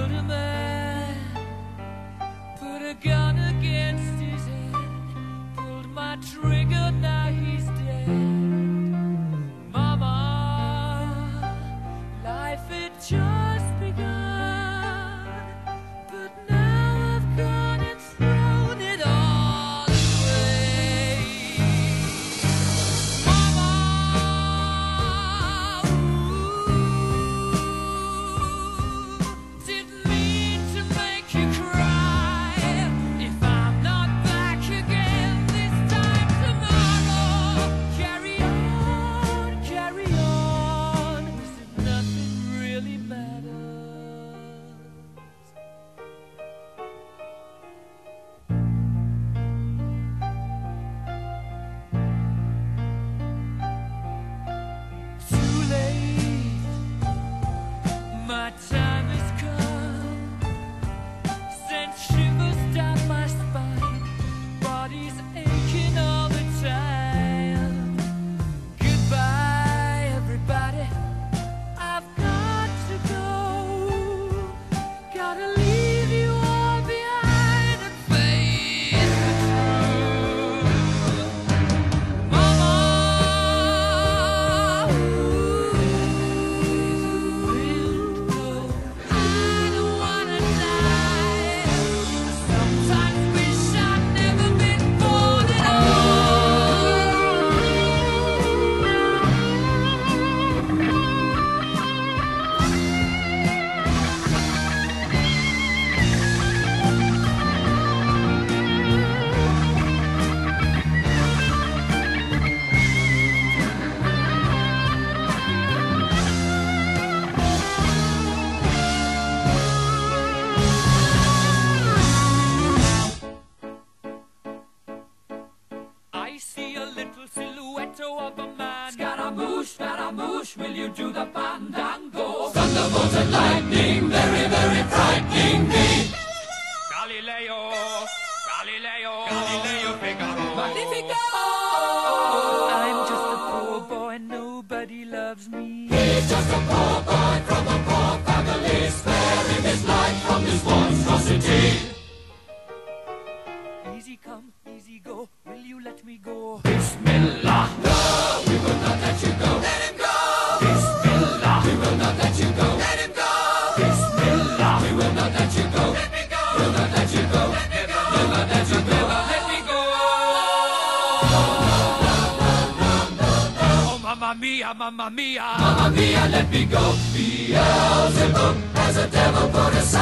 killed a man, put a gun against his head, pulled my trigger, now he's dead. Mama, life had just begun, but now I've gone and thrown it all away. Mama, didn't mean to make you cry. If I'm not back again this time tomorrow, carry on, as if nothing really matters. Too late, my time has come. Sent shivers down my spine, body's aching all the time. Goodbye, everybody, I've got to go. Gotta leave you all behind and face the truth. Mama, I don't wanna die. Sometimes wish I'd never been born at I see a little silhouette of a man. Scaramouche, will you do the fandango? Thunderbolt and lightning, very, very frightening me. Galileo, Figaro. Magnifico! I'm just a poor boy, nobody loves me. He's just a poor boy from a poor family, sparing his life from this monstrosity. Easy come, easy go, will you let me go? Bismillah, no, we will not let you go. Let him go. Bismillah, we will not let you go. Let him go. Bismillah, we will not let you go. Let me go. We'll not let you go. Let me go. We'll not let you go. Let me go. Oh, mamma mia, mamma mia. Mamma mia, let me go. Beelzebub has a devil put aside.